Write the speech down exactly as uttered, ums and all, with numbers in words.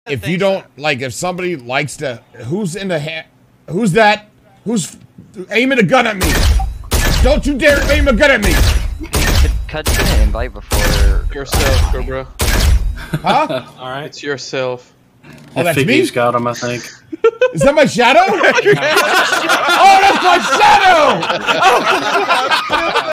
if you don't so. like, if somebody likes to, who's in the ha who's that? Who's aiming a gun at me? Don't you dare aim a gun at me! Cut an invite before yourself, Cobra. Huh? All right, it's yourself. Oh, that's me? He's got him, I think. Is that my shadow? Oh, that's my shadow! Oh.